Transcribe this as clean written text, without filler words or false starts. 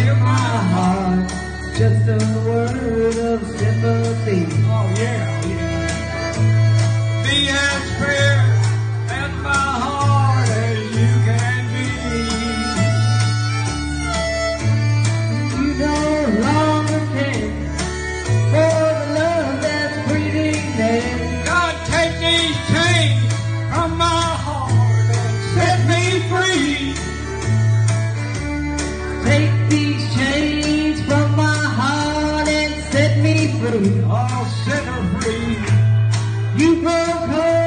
hear my heart, just a word of sympathy. Oh yeah, yeah. Be as fair as my heart as you can be. You no longer care for the love that's breathing there. God, take these chains from my heart and set me free. Take these chains from my heart and set me free. Oh, set her free. You broke her